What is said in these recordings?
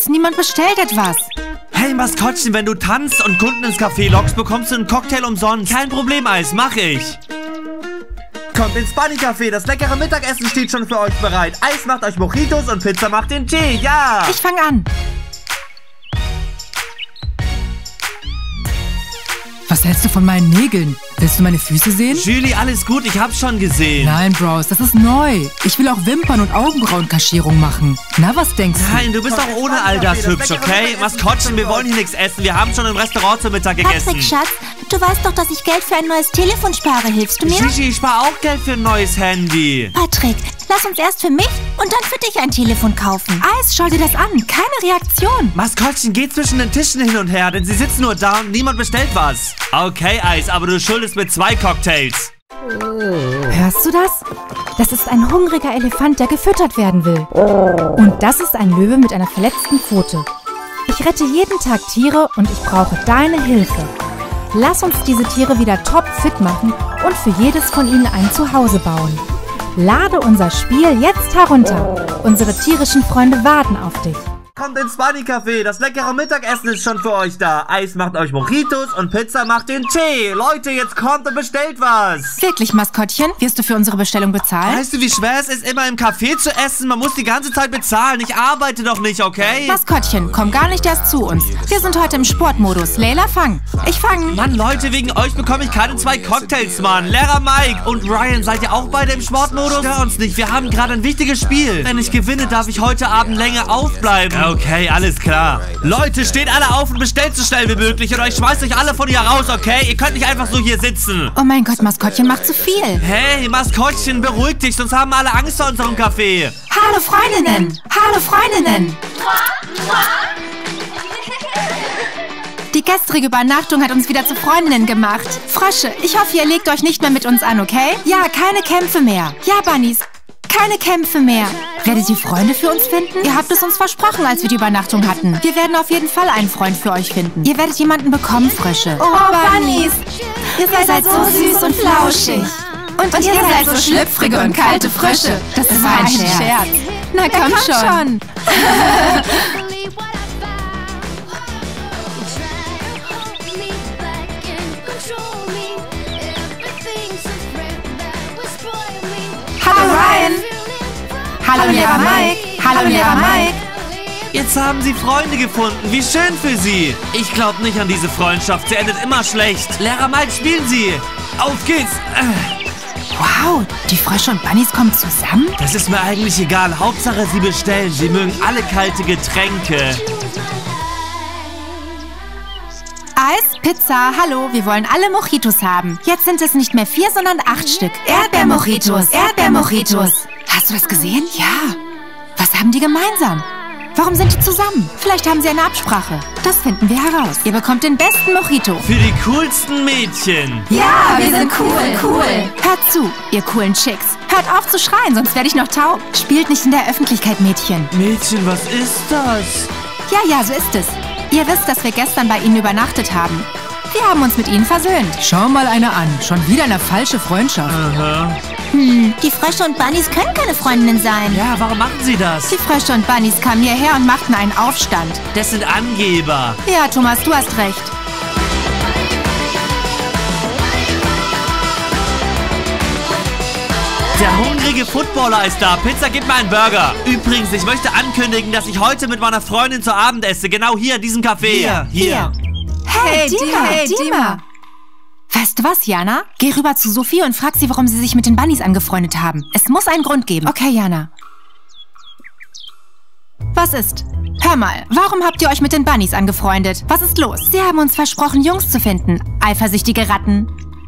Eis, niemand bestellt etwas. Hey Maskottchen, wenn du tanzt und Kunden ins Café lockst, bekommst du einen Cocktail umsonst. Kein Problem, Eis, mach ich. Kommt ins Bunny Café, das leckere Mittagessen steht schon für euch bereit. Eis macht euch Mojitos und Pizza macht den Tee, ja! Ich fange an. Was hältst du von meinen Nägeln? Willst du meine Füße sehen? Julie, alles gut, ich hab's schon gesehen. Nein, Bros, das ist neu. Ich will auch Wimpern- und Augenbrauenkaschierung machen. Na, was denkst du? Nein, du bist doch ohne all das hübsch, okay? Maskottchen, wir wollen hier nichts essen. Wir haben schon im Restaurant zum Mittag gegessen. Patrick, Schatz, du weißt doch, dass ich Geld für ein neues Telefon spare. Hilfst du mir? Gigi, ich spare auch Geld für ein neues Handy. Patrick, lass uns erst für mich und dann für dich ein Telefon kaufen. Eis, schau dir das an. Keine Reaktion. Maskottchen, geh zwischen den Tischen hin und her, denn sie sitzen nur da und niemand bestellt was. Okay, Eis, aber du schuldest mir 2 Cocktails. Hörst du das? Das ist ein hungriger Elefant, der gefüttert werden will. Und das ist ein Löwe mit einer verletzten Pfote. Ich rette jeden Tag Tiere und ich brauche deine Hilfe. Lass uns diese Tiere wieder topfit machen und für jedes von ihnen ein Zuhause bauen. Lade unser Spiel jetzt herunter. Unsere tierischen Freunde warten auf dich. Kommt ins Bunny Café, das leckere Mittagessen ist schon für euch da. Eis macht euch Mojitos und Pizza macht den Tee. Leute, jetzt kommt und bestellt was. Wirklich, Maskottchen? Wirst du für unsere Bestellung bezahlen? Weißt du, wie schwer es ist, immer im Café zu essen? Man muss die ganze Zeit bezahlen. Ich arbeite doch nicht, okay? Maskottchen, komm gar nicht erst zu uns. Wir sind heute im Sportmodus. Leila, fang. Ich fang. Mann, Leute, wegen euch bekomme ich keine 2 Cocktails, Mann. Lehrer Mike und Ryan, seid ihr auch beide im Sportmodus? Stör uns nicht, wir haben gerade ein wichtiges Spiel. Wenn ich gewinne, darf ich heute Abend länger aufbleiben. Okay, alles klar. Leute, steht alle auf und bestellt so schnell wie möglich oder ich schmeiß euch alle von hier raus, okay? Ihr könnt nicht einfach so hier sitzen. Oh mein Gott, Maskottchen macht zu viel. Hey, Maskottchen, beruhig dich, sonst haben alle Angst vor unserem Café. Hallo Freundinnen! Hallo Freundinnen! Die gestrige Übernachtung hat uns wieder zu Freundinnen gemacht. Frösche, ich hoffe, ihr legt euch nicht mehr mit uns an, okay? Ja, keine Kämpfe mehr. Ja, Bunnies, keine Kämpfe mehr. Werdet ihr Freunde für uns finden? Ihr habt es uns versprochen, als wir die Übernachtung hatten. Wir werden auf jeden Fall einen Freund für euch finden. Ihr werdet jemanden bekommen, Frösche. Oh, Bunnies, ihr seid so süß und flauschig. Und ihr seid so schlüpfrige und kalte Frösche. Das war ein Scherz. Na komm schon. Hallo Ryan. Hallo Lehrer Mike. Hallo Lehrer Mike. Jetzt haben sie Freunde gefunden. Wie schön für sie. Ich glaube nicht an diese Freundschaft. Sie endet immer schlecht. Lehrer Mike, spielen Sie. Auf geht's. Wow, die Frösche und Bunnies kommen zusammen? Das ist mir eigentlich egal. Hauptsache, sie bestellen. Sie mögen alle kalte Getränke. Eis, Pizza, hallo, wir wollen alle Mojitos haben. Jetzt sind es nicht mehr 4, sondern 8 Stück. Erdbeermojitos, Erdbeermojitos. Hast du das gesehen? Ja. Was haben die gemeinsam? Warum sind die zusammen? Vielleicht haben sie eine Absprache. Das finden wir heraus. Ihr bekommt den besten Mojito. Für die coolsten Mädchen. Ja, wir sind cool. Hört zu, ihr coolen Chicks. Hört auf zu schreien, sonst werde ich noch taub. Spielt nicht in der Öffentlichkeit, Mädchen. Mädchen, was ist das? Ja, so ist es. Ihr wisst, dass wir gestern bei Ihnen übernachtet haben. Wir haben uns mit Ihnen versöhnt. Schau mal eine an. Schon wieder eine falsche Freundschaft. Aha. Die Frösche und Bunnies können keine Freundinnen sein. Ja, warum machen sie das? Die Frösche und Bunnies kamen hierher und machten einen Aufstand. Das sind Angeber. Ja, Thomas, du hast recht. Der hungrige Footballer ist da. Pizza, gib mir einen Burger. Übrigens, ich möchte ankündigen, dass ich heute mit meiner Freundin zu Abend esse. Genau hier, in diesem Café. Hier. Hey, Dima. Weißt du was, Jana? Geh rüber zu Sophie und frag sie, warum sie sich mit den Bunnies angefreundet haben. Es muss einen Grund geben. Okay, Jana. Was ist? Hör mal, warum habt ihr euch mit den Bunnies angefreundet? Was ist los? Sie haben uns versprochen, Jungs zu finden. Eifersüchtige Ratten.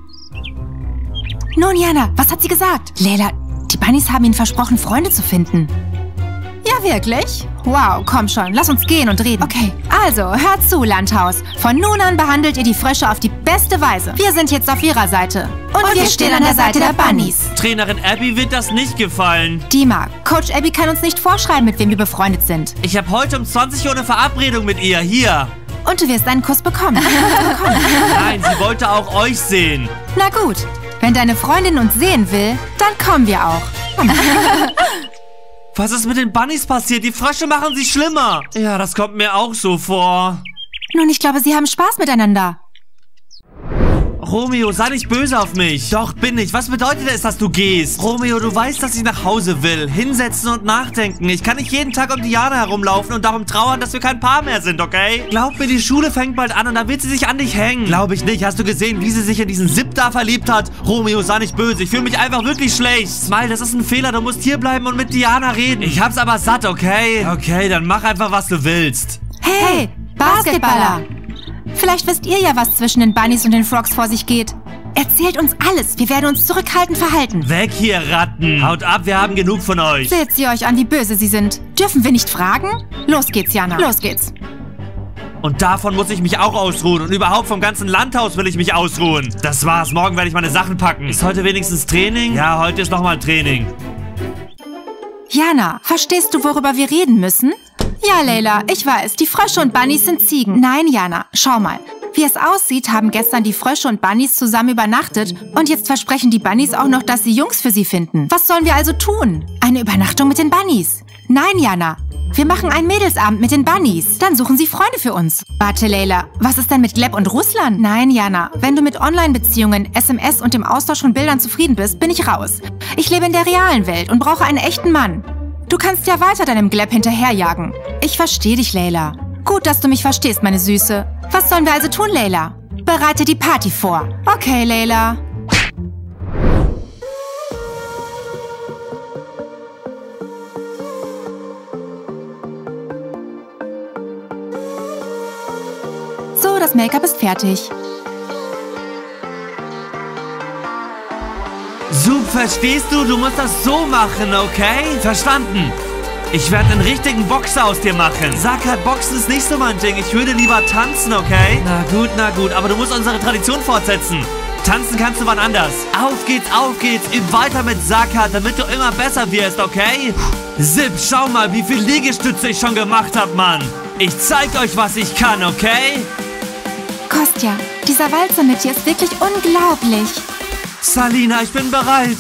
Nun, Jana, was hat sie gesagt? Leila, die Bunnies haben ihnen versprochen, Freunde zu finden. Ja, wirklich? Wow, komm schon, lass uns gehen und reden. Okay, also, hört zu, Landhaus. Von nun an behandelt ihr die Frösche auf die beste Weise. Wir sind jetzt auf ihrer Seite. Und wir stehen an der Seite der Bunnies. Trainerin Abby wird das nicht gefallen. Dima, Coach Abby kann uns nicht vorschreiben, mit wem wir befreundet sind. Ich habe heute um 20 Uhr eine Verabredung mit ihr. Hier. Und du wirst einen Kuss bekommen. Nein, sie wollte auch euch sehen. Na gut, wenn deine Freundin uns sehen will, dann kommen wir auch. Was ist mit den Bunnies passiert? Die Frösche machen sie schlimmer. Ja, das kommt mir auch so vor. Nun, ich glaube, sie haben Spaß miteinander. Romeo, sei nicht böse auf mich. Doch, bin ich. Was bedeutet es, dass du gehst? Romeo, du weißt, dass ich nach Hause will. Hinsetzen und nachdenken. Ich kann nicht jeden Tag um Diana herumlaufen und darum trauern, dass wir kein Paar mehr sind, okay? Glaub mir, die Schule fängt bald an und dann wird sie sich an dich hängen. Glaube ich nicht. Hast du gesehen, wie sie sich in diesen Zip da verliebt hat? Romeo, sei nicht böse. Ich fühle mich einfach wirklich schlecht. Smile, das ist ein Fehler. Du musst hierbleiben und mit Diana reden. Ich hab's aber satt, okay? Okay, dann mach einfach, was du willst. Hey, Basketballer! Vielleicht wisst ihr ja, was zwischen den Bunnies und den Frogs vor sich geht. Erzählt uns alles. Wir werden uns zurückhaltend verhalten. Weg hier, Ratten. Haut ab, wir haben genug von euch. Seht sie euch an, wie böse sie sind. Dürfen wir nicht fragen? Los geht's, Jana. Los geht's. Und davon muss ich mich auch ausruhen. Und überhaupt vom ganzen Landhaus will ich mich ausruhen. Das war's. Morgen werde ich meine Sachen packen. Ist heute wenigstens Training? Ja, heute ist nochmal Training. Jana, verstehst du, worüber wir reden müssen? Ja, Leila, ich weiß, die Frösche und Bunnies sind Ziegen. Nein, Jana, schau mal. Wie es aussieht, haben gestern die Frösche und Bunnies zusammen übernachtet und jetzt versprechen die Bunnies auch noch, dass sie Jungs für sie finden. Was sollen wir also tun? Eine Übernachtung mit den Bunnies? Nein, Jana. Wir machen einen Mädelsabend mit den Bunnies. Dann suchen sie Freunde für uns. Warte, Leila, was ist denn mit Gleb und Ruslan? Nein, Jana, wenn du mit Online-Beziehungen, SMS und dem Austausch von Bildern zufrieden bist, bin ich raus. Ich lebe in der realen Welt und brauche einen echten Mann. Du kannst ja weiter deinem Gleb hinterherjagen. Ich verstehe dich, Leila. Gut, dass du mich verstehst, meine Süße. Was sollen wir also tun, Leila? Bereite die Party vor. Okay, Leila. So, das Make-up ist fertig. Sup, verstehst du? Du musst das so machen, okay? Verstanden. Ich werde einen richtigen Boxer aus dir machen. Sag halt, Boxen ist nicht so mein Ding. Ich würde lieber tanzen, okay? Na gut. Aber du musst unsere Tradition fortsetzen. Tanzen kannst du wann anders. Auf geht's. Üb weiter mit Saka, damit du immer besser wirst, okay? Zip, schau mal, wie viel Liegestütze ich schon gemacht habe, Mann. Ich zeig euch, was ich kann, okay? Kostja, dieser Walzer mit dir ist wirklich unglaublich. Salina, ich bin bereit.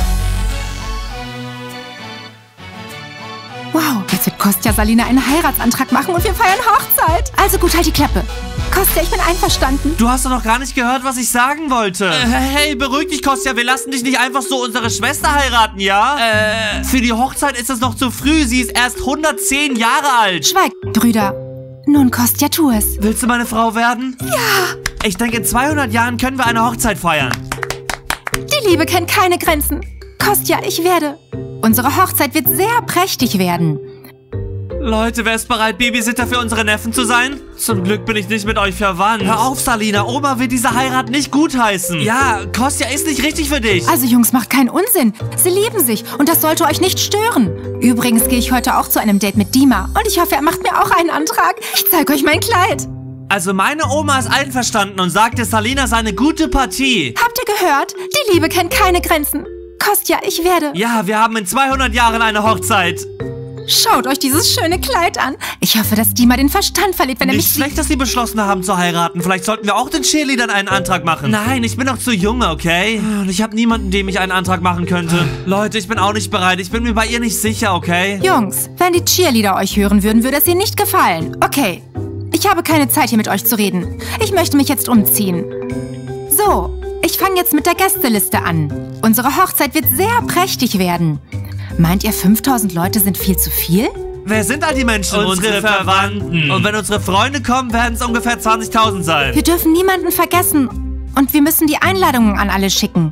Wow, jetzt wird Kostja Salina einen Heiratsantrag machen und wir feiern Hochzeit. Also gut, halt die Klappe. Kostja, ich bin einverstanden. Du hast doch noch gar nicht gehört, was ich sagen wollte. Hey, beruhig dich, Kostja. Wir lassen dich nicht einfach so unsere Schwester heiraten, ja? Für die Hochzeit ist es noch zu früh. Sie ist erst 110 Jahre alt. Schweig, Brüder. Nun, Kostja, tu es. Willst du meine Frau werden? Ja. Ich denke, in 200 Jahren können wir eine Hochzeit feiern. Die Liebe kennt keine Grenzen. Kostja, ich werde. Unsere Hochzeit wird sehr prächtig werden. Leute, wer ist bereit, Babysitter für unsere Neffen zu sein? Zum Glück bin ich nicht mit euch verwandt. Hör auf, Salina. Oma wird diese Heirat nicht gutheißen. Ja, Kostja ist nicht richtig für dich. Also, Jungs, macht keinen Unsinn. Sie lieben sich und das sollte euch nicht stören. Übrigens gehe ich heute auch zu einem Date mit Dima und ich hoffe, er macht mir auch einen Antrag. Ich zeige euch mein Kleid. Also meine Oma ist einverstanden und sagte, Salina sei eine gute Partie. Habt ihr gehört? Die Liebe kennt keine Grenzen. Kostja, ich werde... Ja, wir haben in 200 Jahren eine Hochzeit. Schaut euch dieses schöne Kleid an. Ich hoffe, dass Dima den Verstand verliert, wenn er mich... Nicht schlecht, dass sie beschlossen haben zu heiraten. Vielleicht sollten wir auch den Cheerleadern einen Antrag machen. Nein, ich bin noch zu jung, okay? Und ich habe niemanden, dem ich einen Antrag machen könnte. Leute, ich bin auch nicht bereit. Ich bin mir bei ihr nicht sicher, okay? Jungs, wenn die Cheerleader euch hören würden, würde es ihnen nicht gefallen. Okay, ich habe keine Zeit, hier mit euch zu reden. Ich möchte mich jetzt umziehen. So, ich fange jetzt mit der Gästeliste an. Unsere Hochzeit wird sehr prächtig werden. Meint ihr, 5000 Leute sind viel zu viel? Wer sind all die Menschen? Unsere Verwandten. Und wenn unsere Freunde kommen, werden es ungefähr 20.000 sein. Wir dürfen niemanden vergessen. Und wir müssen die Einladungen an alle schicken.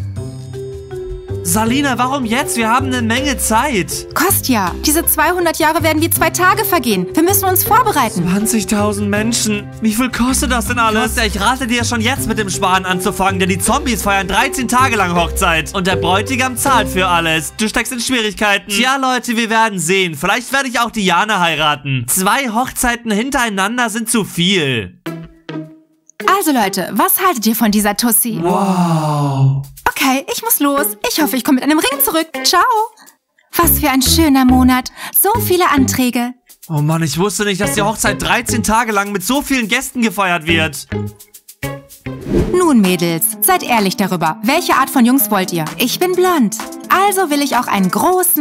Salina, warum jetzt? Wir haben eine Menge Zeit. Kostja, diese 200 Jahre werden wie 2 Tage vergehen. Wir müssen uns vorbereiten. 20.000 Menschen. Wie viel kostet das denn alles? Kostja, ich rate dir schon jetzt mit dem Sparen anzufangen, denn die Zombies feiern 13 Tage lang Hochzeit. Und der Bräutigam zahlt für alles. Du steckst in Schwierigkeiten. Tja, Leute, wir werden sehen. Vielleicht werde ich auch Diana heiraten. 2 Hochzeiten hintereinander sind zu viel. Also Leute, was haltet ihr von dieser Tussi? Wow. Okay, ich muss los. Ich hoffe, ich komme mit einem Ring zurück. Ciao. Was für ein schöner Monat. So viele Anträge. Oh Mann, ich wusste nicht, dass die Hochzeit 13 Tage lang mit so vielen Gästen gefeiert wird. Nun, Mädels, seid ehrlich darüber. Welche Art von Jungs wollt ihr? Ich bin blond. Also will ich auch einen großen,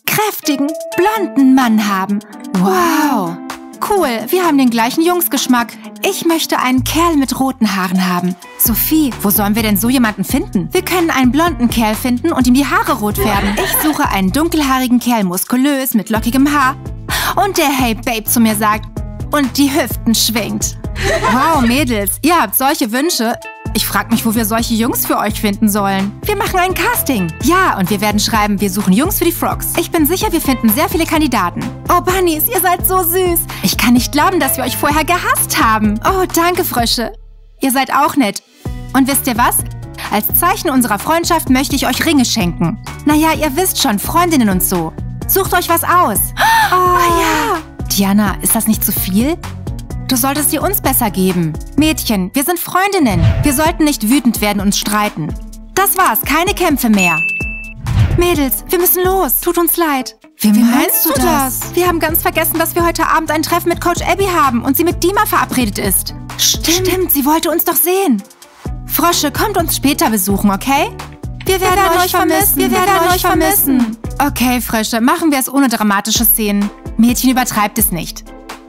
kräftigen, blonden Mann haben. Wow. Cool, wir haben den gleichen Jungsgeschmack. Ich möchte einen Kerl mit roten Haaren haben. Sophie, wo sollen wir denn so jemanden finden? Wir können einen blonden Kerl finden und ihm die Haare rot färben. Ich suche einen dunkelhaarigen Kerl, muskulös, mit lockigem Haar. Und der Hey Babe zu mir sagt und die Hüften schwingt. Wow, Mädels, ihr habt solche Wünsche. Ich frage mich, wo wir solche Jungs für euch finden sollen. Wir machen ein Casting. Ja, und wir werden schreiben, wir suchen Jungs für die Frogs. Ich bin sicher, wir finden sehr viele Kandidaten. Oh, Bunnies, ihr seid so süß. Ich kann nicht glauben, dass wir euch vorher gehasst haben. Oh, danke, Frösche. Ihr seid auch nett. Und wisst ihr was? Als Zeichen unserer Freundschaft möchte ich euch Ringe schenken. Naja, ihr wisst schon, Freundinnen und so. Sucht euch was aus. Oh ja. Diana, ist das nicht zu viel? Du solltest sie uns besser geben. Mädchen, wir sind Freundinnen. Wir sollten nicht wütend werden und uns streiten. Das war's, keine Kämpfe mehr. Mädels, wir müssen los. Tut uns leid. Wie meinst du das? Wir haben ganz vergessen, dass wir heute Abend ein Treffen mit Coach Abby haben und sie mit Dima verabredet ist. Stimmt, sie wollte uns doch sehen. Frösche, kommt uns später besuchen, okay? Wir werden euch vermissen. Wir werden euch vermissen. Okay, Frösche, machen wir es ohne dramatische Szenen. Mädchen, übertreibt es nicht.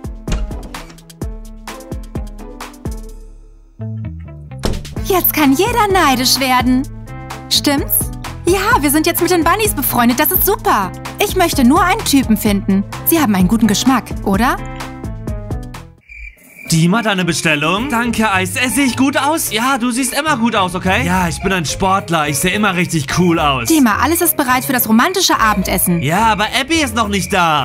Jetzt kann jeder neidisch werden. Stimmt's? Ja, wir sind jetzt mit den Bunnies befreundet, das ist super. Ich möchte nur einen Typen finden. Sie haben einen guten Geschmack, oder? Dima, deine Bestellung? Danke, Eis. Sehe ich gut aus? Ja, du siehst immer gut aus, okay? Ja, ich bin ein Sportler. Ich sehe immer richtig cool aus. Dima, alles ist bereit für das romantische Abendessen. Ja, aber Abby ist noch nicht da.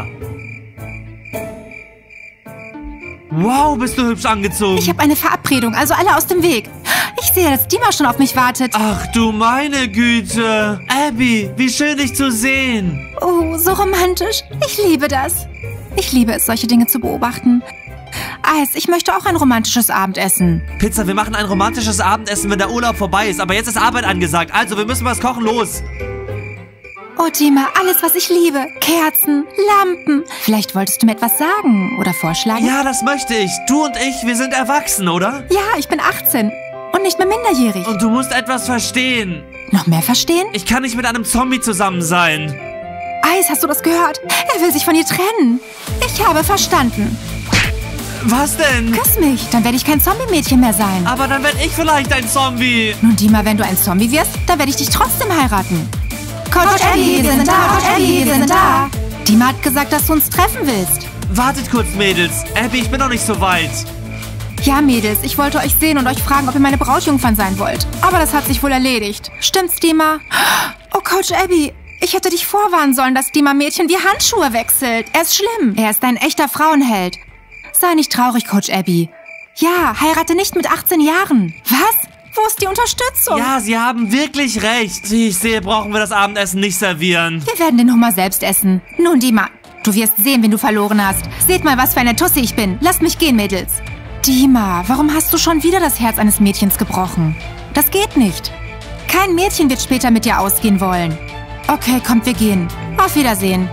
Wow, bist du hübsch angezogen. Ich habe eine Verabredung, also alle aus dem Weg. Ich sehe, dass Dima schon auf mich wartet. Ach du meine Güte. Abby, wie schön dich zu sehen. Oh, so romantisch. Ich liebe das. Ich liebe es, solche Dinge zu beobachten. Eis, ich möchte auch ein romantisches Abendessen. Pizza, wir machen ein romantisches Abendessen, wenn der Urlaub vorbei ist. Aber jetzt ist Arbeit angesagt, also wir müssen was kochen, los. Oh, Dima, alles, was ich liebe. Kerzen, Lampen. Vielleicht wolltest du mir etwas sagen oder vorschlagen? Ja, das möchte ich. Du und ich, wir sind erwachsen, oder? Ja, ich bin 18 und nicht mehr minderjährig. Und du musst etwas verstehen. Noch mehr verstehen? Ich kann nicht mit einem Zombie zusammen sein. Eis, hast du das gehört? Er will sich von dir trennen. Ich habe verstanden. Was denn? Küss mich, dann werde ich kein Zombie-Mädchen mehr sein. Aber dann werde ich vielleicht ein Zombie. Nun, Dima, wenn du ein Zombie wirst, dann werde ich dich trotzdem heiraten. Coach Abby, wir sind da. Coach Abby, wir sind da. Dima hat gesagt, dass du uns treffen willst. Wartet kurz, Mädels. Abby, ich bin noch nicht so weit. Ja, Mädels, ich wollte euch sehen und euch fragen, ob ihr meine Brautjungfern sein wollt. Aber das hat sich wohl erledigt. Stimmt's, Dima? Oh, Coach Abby, ich hätte dich vorwarnen sollen, dass Dima Mädchen die Handschuhe wechselt. Er ist schlimm. Er ist ein echter Frauenheld. Sei nicht traurig, Coach Abby. Ja, heirate nicht mit 18 Jahren. Was? Wo ist die Unterstützung? Ja, Sie haben wirklich recht. Wie ich sehe, brauchen wir das Abendessen nicht servieren. Wir werden den Hummer selbst essen. Nun, Dima, du wirst sehen, wen du verloren hast. Seht mal, was für eine Tussi ich bin. Lasst mich gehen, Mädels. Dima, warum hast du schon wieder das Herz eines Mädchens gebrochen? Das geht nicht. Kein Mädchen wird später mit dir ausgehen wollen. Okay, kommt, wir gehen. Auf Wiedersehen.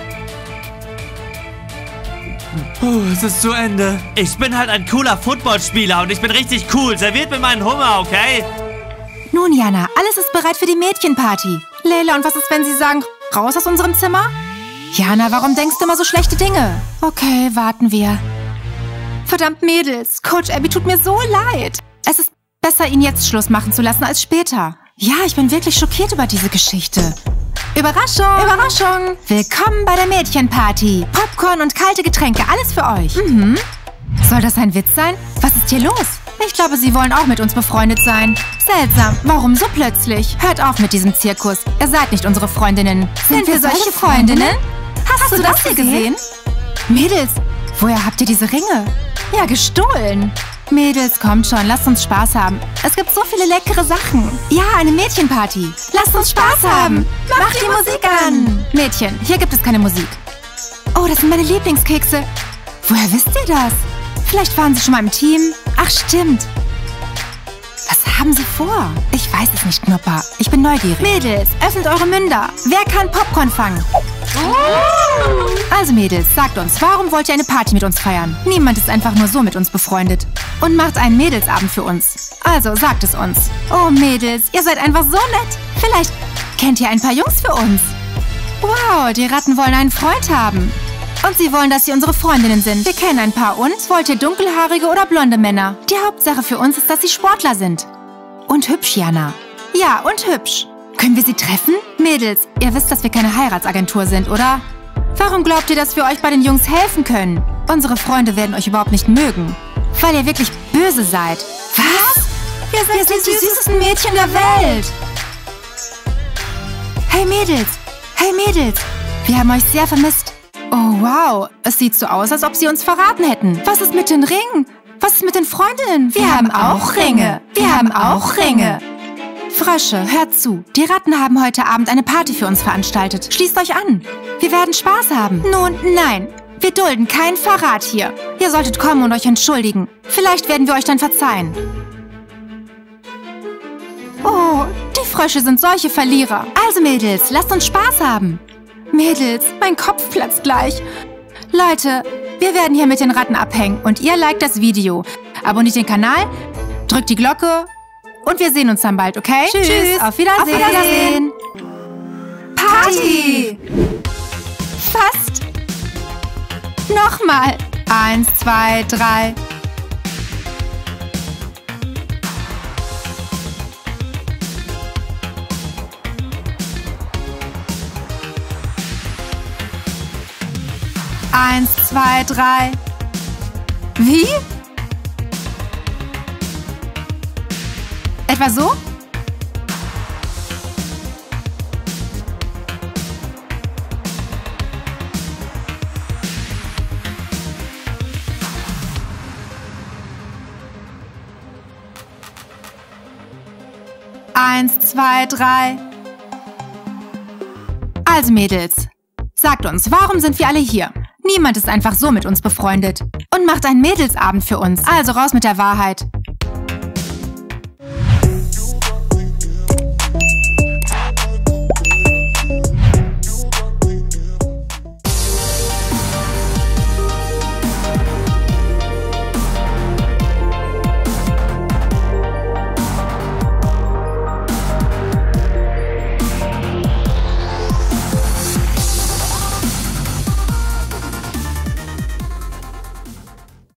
Es ist zu Ende. Ich bin halt ein cooler Footballspieler und ich bin richtig cool. Serviert mir meinen Hummer, okay? Nun, Jana, alles ist bereit für die Mädchenparty. Leila, und was ist, wenn sie sagen, raus aus unserem Zimmer? Jana, warum denkst du immer so schlechte Dinge? Okay, warten wir. Verdammt, Mädels, Coach Abby tut mir so leid. Es ist besser, ihn jetzt Schluss machen zu lassen als später. Ja, ich bin wirklich schockiert über diese Geschichte. Überraschung! Überraschung! Willkommen bei der Mädchenparty. Popcorn und kalte Getränke, alles für euch. Soll das ein Witz sein? Was ist hier los? Ich glaube, sie wollen auch mit uns befreundet sein. Seltsam, warum so plötzlich? Hört auf mit diesem Zirkus. Ihr seid nicht unsere Freundinnen. Sind wir solche Freundinnen? Hast du das hier gesehen? Mädels, woher habt ihr diese Ringe? Ja, gestohlen. Mädels, kommt schon, lasst uns Spaß haben. Es gibt so viele leckere Sachen. Ja, eine Mädchenparty. Lasst uns Spaß haben. Macht die Musik an. Mädchen, hier gibt es keine Musik. Oh, das sind meine Lieblingskekse. Woher wisst ihr das? Vielleicht waren sie schon mal im Team. Ach, stimmt. Was haben sie vor? Ich weiß es nicht, Knupper. Ich bin neugierig. Mädels, öffnet eure Münder. Wer kann Popcorn fangen? Also Mädels, sagt uns, warum wollt ihr eine Party mit uns feiern? Niemand ist einfach nur so mit uns befreundet. Und macht einen Mädelsabend für uns. Also sagt es uns. Oh Mädels, ihr seid einfach so nett. Vielleicht kennt ihr ein paar Jungs für uns. Wow, die Ratten wollen einen Freund haben. Und sie wollen, dass sie unsere Freundinnen sind. Wir kennen ein paar und wollt ihr dunkelhaarige oder blonde Männer? Die Hauptsache für uns ist, dass sie Sportler sind. Und hübsch, Jana. Ja, und hübsch. Können wir sie treffen? Mädels, ihr wisst, dass wir keine Heiratsagentur sind, oder? Warum glaubt ihr, dass wir euch bei den Jungs helfen können? Unsere Freunde werden euch überhaupt nicht mögen. Weil ihr wirklich böse seid. Was? Wir sind die süßesten Mädchen der Welt. Hey Mädels, hey Mädels. Wir haben euch sehr vermisst. Oh wow, es sieht so aus, als ob sie uns verraten hätten. Was ist mit den Ringen? Was ist mit den Freundinnen? Wir haben auch Ringe. Wir haben auch Ringe. Frösche, hört zu. Die Ratten haben heute Abend eine Party für uns veranstaltet. Schließt euch an. Wir werden Spaß haben. Nun, nein. Wir dulden keinen Verrat hier. Ihr solltet kommen und euch entschuldigen. Vielleicht werden wir euch dann verzeihen. Oh, die Frösche sind solche Verlierer. Also Mädels, lasst uns Spaß haben. Mädels, mein Kopf platzt gleich. Leute, wir werden hier mit den Ratten abhängen und ihr liked das Video. Abonniert den Kanal, drückt die Glocke und wir sehen uns dann bald, okay? Tschüss, auf Wiedersehen. Auf Wiedersehen. Party! Fast. Nochmal. 1, 2, 3. Eins, zwei, drei. Wie? Etwa so? Eins, zwei, drei. Also Mädels, sagt uns, warum sind wir alle hier? Niemand ist einfach so mit uns befreundet. Und macht einen Mädelsabend für uns. Also raus mit der Wahrheit.